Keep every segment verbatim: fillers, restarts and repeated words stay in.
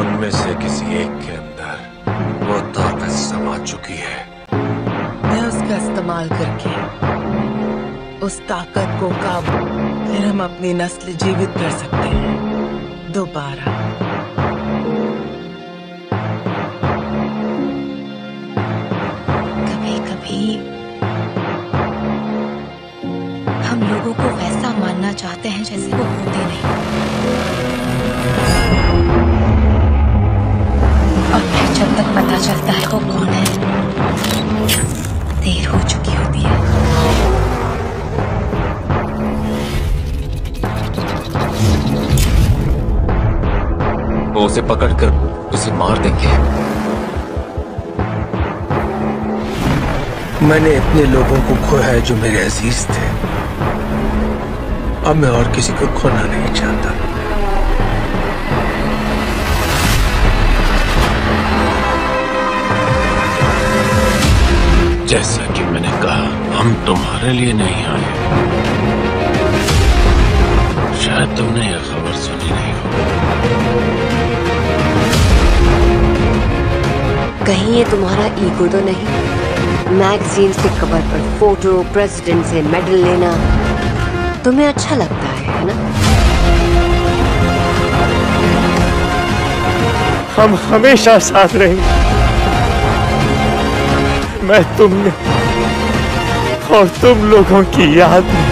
उनमें से किसी एक के अंदर वो ताकत समा चुकी है। मैं उसका इस्तेमाल करके उस ताकत को काबू, फिर हम अपनी नस्ल जीवित कर सकते हैं दोबारा। कभी कभी हम लोगों को वैसा मानना चाहते हैं जैसे वो होते नहीं, और फिर जब तक पता चलता है वो कौन है, देर हो चुकी होती है। वो उसे पकड़कर उसे मार देंगे। मैंने अपने लोगों को खोया है जो मेरे अजीज थे। अब मैं और किसी को खोना नहीं चाहता। जैसा कि मैंने कहा, हम तुम्हारे लिए नहीं आए। शायद तुमने यह खबर सुनी नहीं हो। कहीं ये तुम्हारा ईगो तो नहीं? मैगजीन के कवर पर फोटो, प्रेसिडेंट से मेडल लेना तुम्हें अच्छा लगता है, है ना? हम हमेशा साथ रहेंगे, मैं तुमने और तुम लोगों की याद में,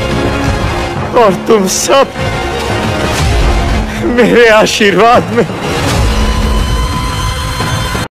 और तुम सब मेरे आशीर्वाद में।